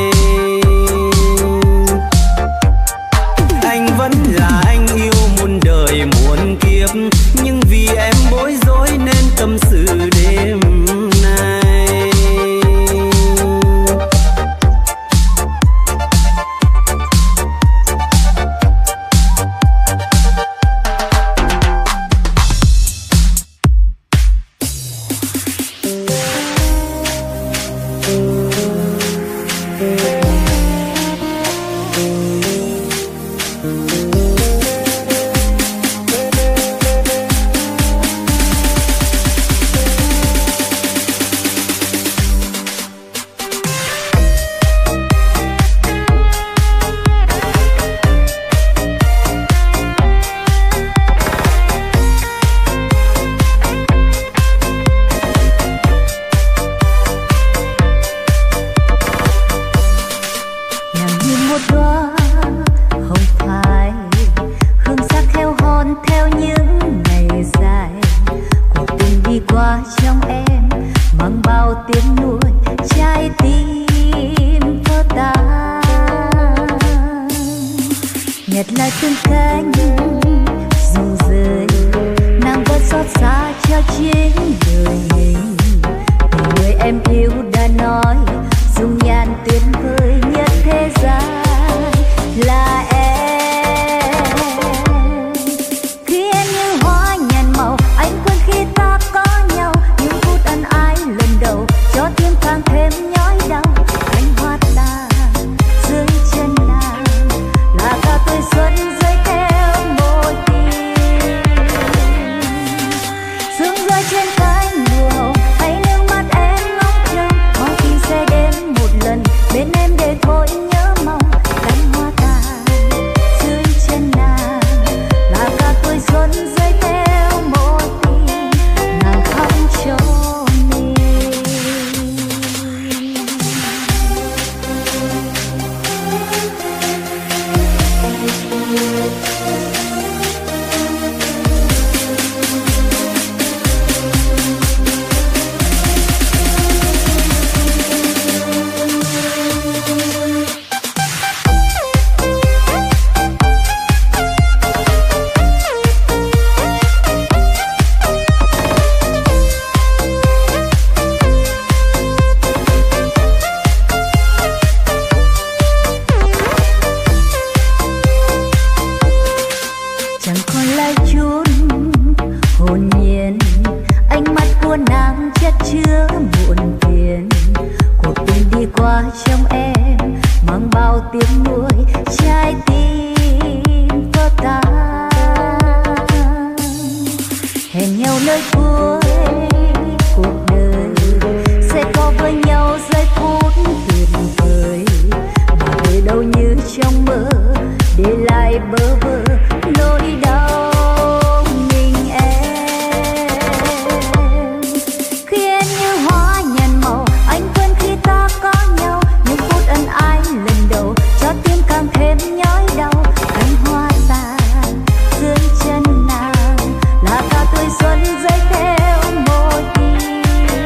A: Anh vẫn là anh yêu muôn đời muôn kiếp. Nhưng vì em bối rối nên tâm sự đêm nay.
B: dù rơi nàng vẫn xót xa cho chính đời mình. Vì người em yêu đã nói dung nhan tuyệt vời nhất thế gian là em. Khi em như hoa nhàn màu anh quên khi ta có nhau, những phút ân ái lần đầu cho tim càng thêm nhói đau. Cánh hoa tàn dưới chân nàng là cả tuổi xuân rơi theo môi tim. Sương rơi trên cánh lụa hồng hay nước mắt em ngóng trông, mong khi sẽ đến một lần bên em để thôi nhớ mong. Cánh hoa tàn dưới chân nàng là cả tuổi xuân rơi theo môi tim, nàng khóc cho mình. Chẳng còn lại chút hồn nhiên, ánh mắt của nàng chất chứa muộn phiền. Cuộc tình đi qua trong em mang bao tiếng nuối, trái tim vỡ tan. Hẹn nhau nơi cuối cuộc đời sẽ có với nhau giây phút tuyệt vời, mà về đâu như trong mơ để lại bơ vơ nỗi đau mình em. Khi em như hoa nhàn màu anh quên khi ta có nhau, những phút ân ái lần đầu cho tim càng thêm nhói đau. Cánh hoa tàn dưới chân nàng là cả tuổi xuân rơi theo môi tim.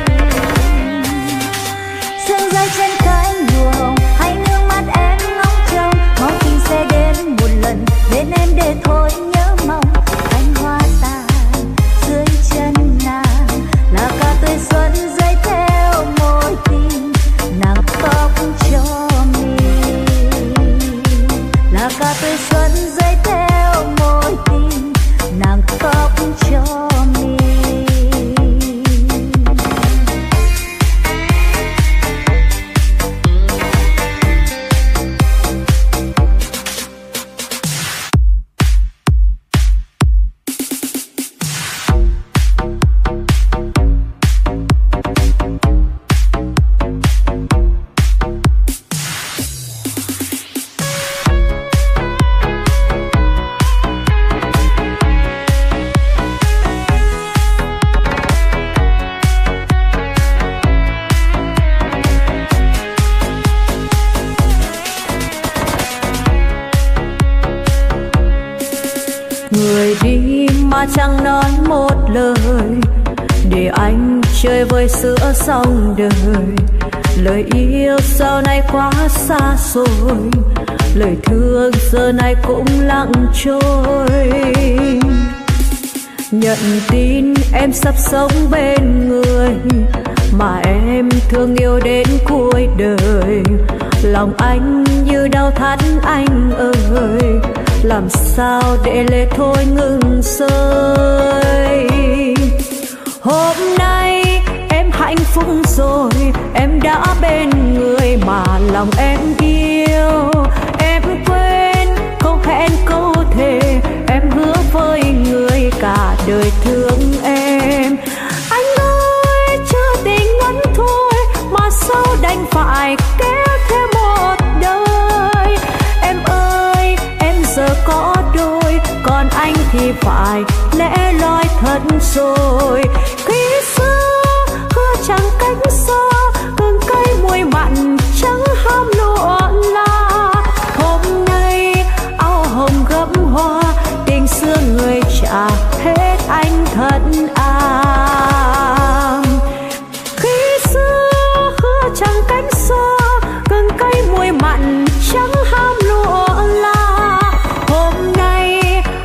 B: Sương rơi trên cánh lụa hồng hay nước mắt em ngóng trông, mong khi sẽ đến một lần bên em để thôi nhớ mong. Cánh hoa tàn dưới chân nàng là cả tuổi xuân rơi theo môi tim, nàng khóc cho mình. Là cả tuổi xuân rơi theo môi tim, nàng khóc cho mình.
C: Người đi mà chẳng nói một lời, để anh chơi với giữa dòng đời. Lời yêu sau này quá xa xôi, lời thương giờ này cũng lặng trôi. Nhận tin em sắp sống bên người mà em thương yêu đến cuối đời. Lòng anh như đau thắt anh ơi, làm sao để lệ thôi ngừng rơi. Hôm nay em hạnh phúc rồi, em đã bên người mà lòng em yêu. Em quên câu hẹn câu thề, em hứa với người cả đời thương em. Anh ơi chưa tình ngắn thôi mà sao đành phải kéo thêm một đời. Em ơi em giờ có đôi, còn anh thì phải lẽ loi thật rồi. Khi xưa hứa chẳng cách xa, cơn cây mùi mặn chẳng ham lụa la. Hôm nay áo hồng gấm hoa, tình xưa người trả hết anh thật à. Khi xưa hứa chẳng cách xa, cơn cây mùi mặn chẳng ham lụa la. Hôm nay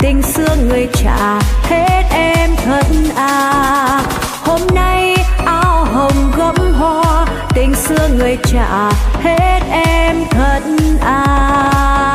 C: tình xưa người trả hết em thật à. Hôm nay áo hồng gấm hoa, tình xưa người trả hết em thật à.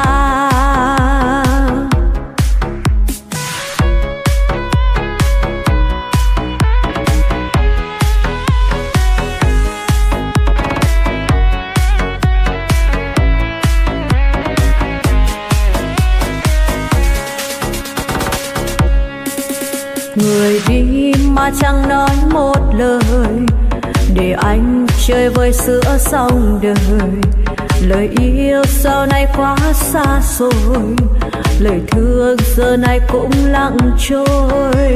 C: Người đi mà chẳng nói một lời, để anh chơi vơi giữa dòng đời. Lời yêu sau này quá xa xôi, lời thương giờ này cũng lặng trôi.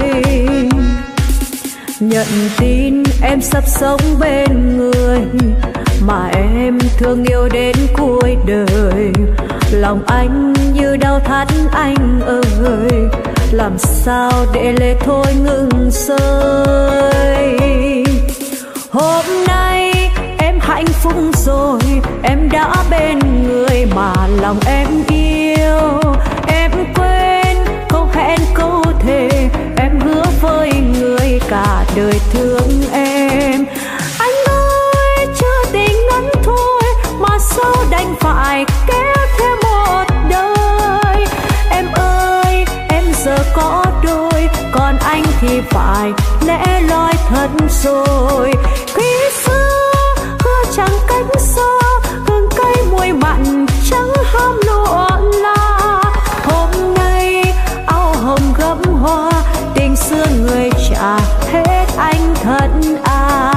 C: Nhận tin em sắp sống bên người mà em thương yêu đến cuối đời. Lòng anh như đau thắt anh ơi, làm sao để lệ thôi ngừng rơi. Hôm nay em hạnh phúc rồi, em đã bên người mà lòng em yêu. Em quên câu hẹn câu thề, em hứa với người cả đời thương em. Anh ơi chưa tình ngắn thôi mà sao đành phải kéo theo một đời. Em ơi em giờ có đôi, còn anh thì phải lẽ loi thật rồi. Khi xưa hứa chẳng cách xa, hương cây mùi mặn chẳng ham lụa la. Hôm nay áo hồng gấm hoa, tình xưa người trả hết anh thật à.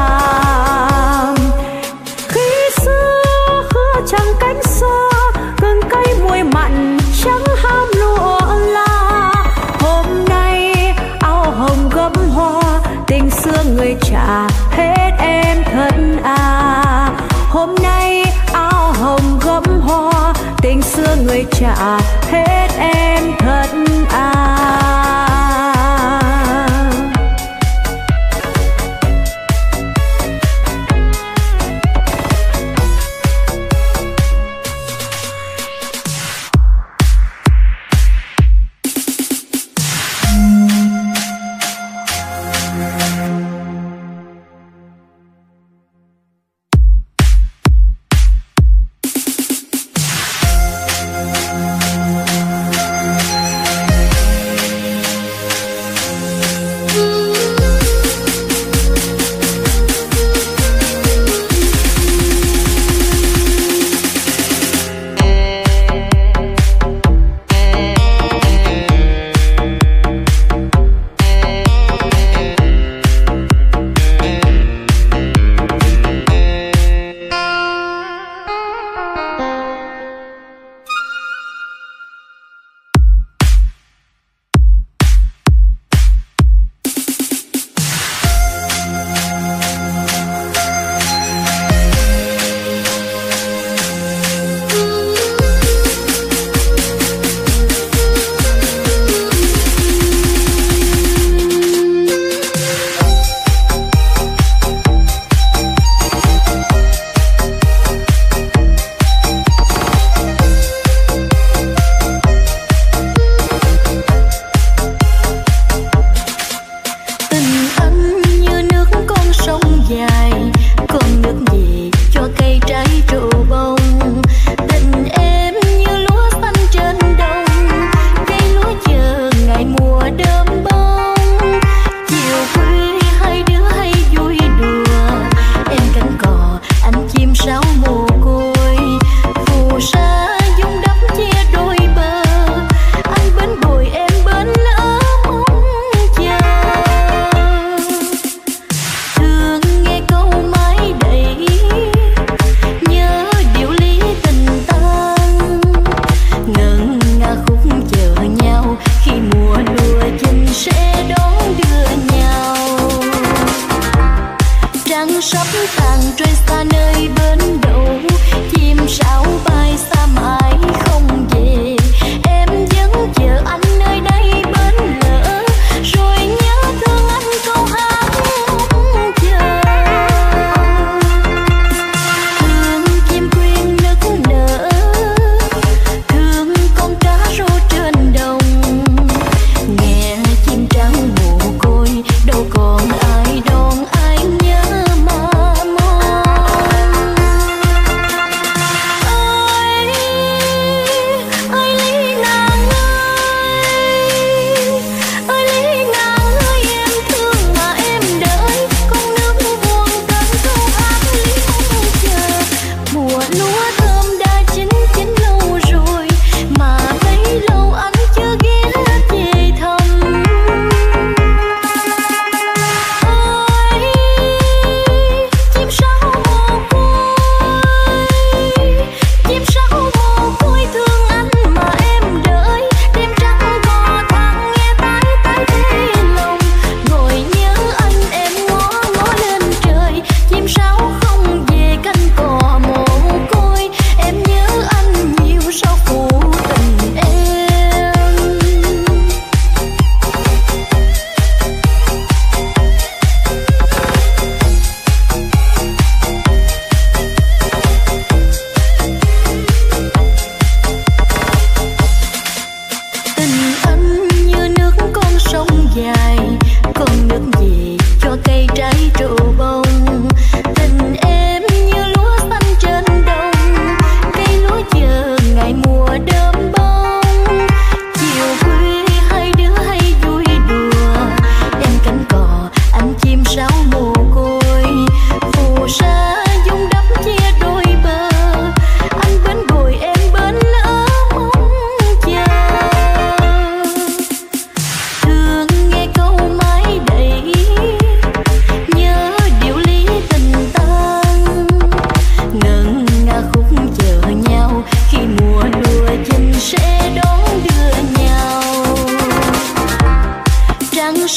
C: Khi xưa hứa chẳng cách xa, hương cây mùi mặn chẳng ham lụa la. Hôm nay áo hồng gấm hoa, tình xưa người trả hết em thật à. Hôm nay áo hồng gấm hoa, tình xưa người trả hết em thật à.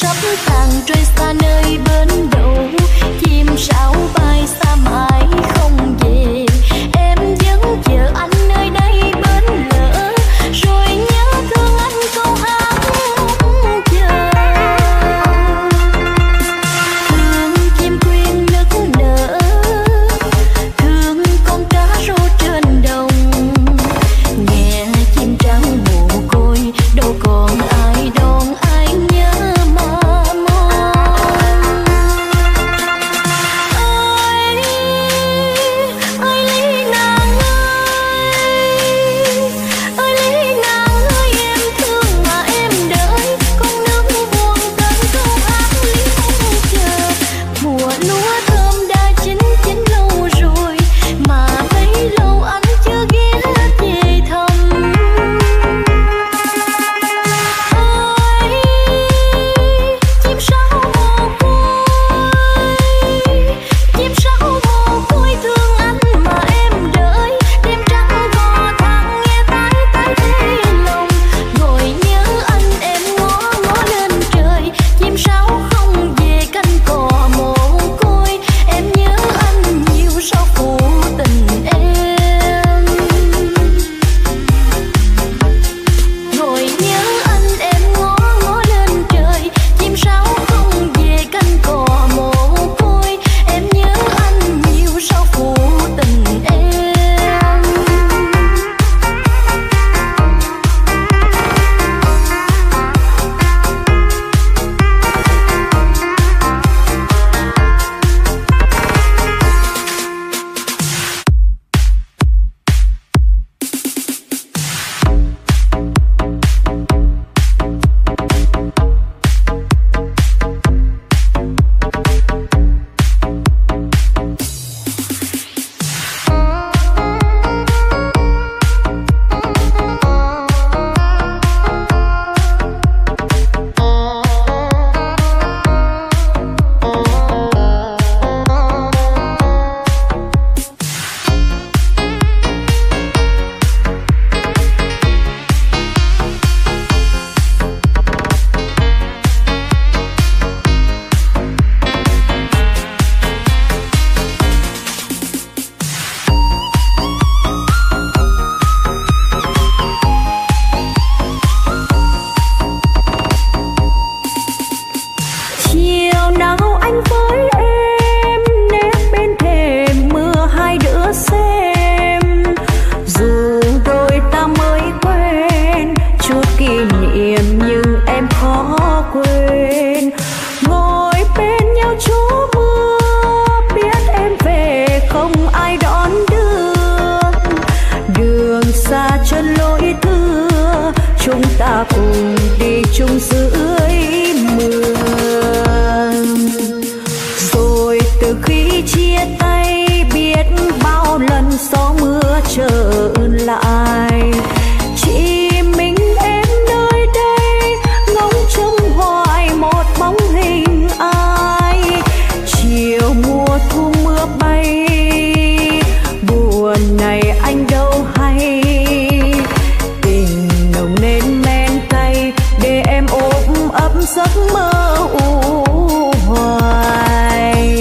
B: sắp tàn rơi xa nơi bến đầu, chim sáo bay xa mãi không về. Em vẫn chờ anh nơi đây bến lỡ, rồi nhớ thương anh câu hát chờ. Thương chim quyên nức nở, thương con cá rô trên đồng, nghe chim trắng mồ côi đâu còn ai đón ai nhớ mà mong. Ơi ơi lý nàng ơi, ơi lý nàng ơi, em thương mà em đợi, con nước buồn cơn câu hát lý mong chờ. Mùa lúa thơm đã chín chín lâu rồi, mà bấy lâu anh chưa ghé về thăm. Ơi chim sáo mồ côi, chim sáo mồ côi thương anh mà em đợi, đêm trắng cò thang nghe tái tái thế lòng, rồi nhớ anh em ngó ngó lên trời. Chim sáo không về cánh cò mồ côi, em nhớ anh nhiều sao phụ tình em. Rồi nhớ anh em ngó ngó lên trời, chim sáo không về cánh cò mồ côi, em nhớ anh nhiều sao phụ tình em. Chiều nào anh với em nép bên thềm mưa hai đứa xem, dù đôi ta mới quen chút kỷ niệm nhưng em khó quên. Ngồi bên nhau chỗ mưa, biết em về không ai đón đưa, đường xa chân lối thưa, chúng ta cùng đi chung dưới mưa. Rồi từ khi chia tay biết bao lần gió mưa trở lại, chỉ mình em nơi đây ngóng trông hoài một bóng hình ai. Chiều mùa thu mưa bay, buồn này anh đâu hay, tình nồng nên men cay để em ôm ấp giấc mơ u hoài.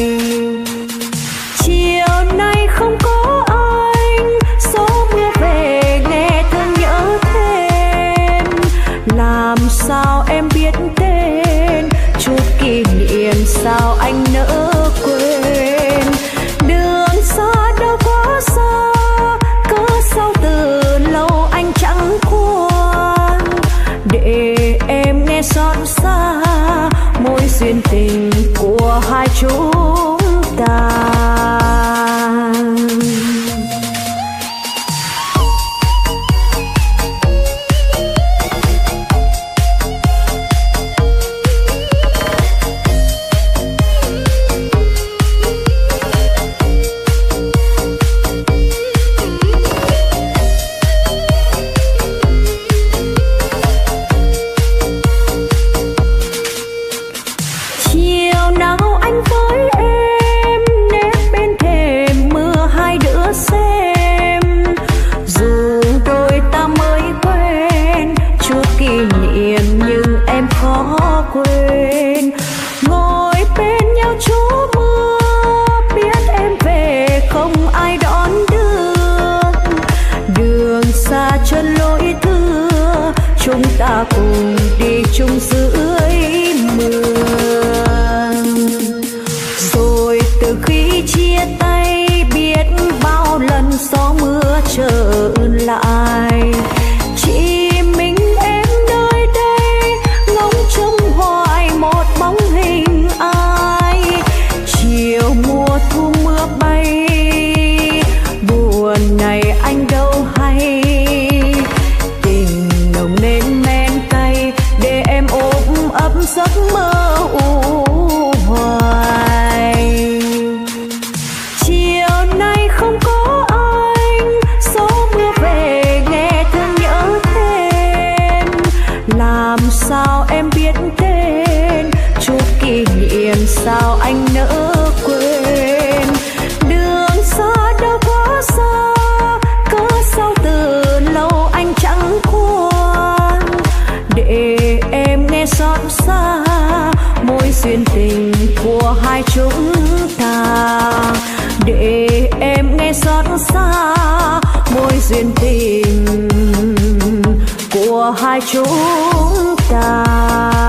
B: Chiều nay không có anh, gió mưa về nghe thương nhớ thêm, làm sao em biết tên chút kỷ niệm sao anh nỡ quên. Đường xa đâu quá xa, cớ sao từ lâu anh chẳng quan, để em nghe xót xa mối duyên tình của hai chúng ta. Chiều nào anh với
C: chúng ta cùng đi chung dưới mưa. Rồi từ khi chia tay biết bao lần gió mưa trở lại, chỉ mình em nơi đây ngóng trông hoài một bóng hình ai. Chiều mùa thu mưa bay, buồn này anh đâu hay, tình nồng nên men cay để em ôm ấp giấc mơ u hoài. Chiều nay không có anh, gió mưa về nghe thương nhớ tên. Làm sao em biết tên, chút kỷ niệm sao anh nỡ quên. Đường xa đâu có xa, cớ sao từ lâu anh chẳng quan. Để em nghe xót xa mối duyên tình của hai chúng ta. Để em nghe xót xa mối duyên tình của hai chúng ta.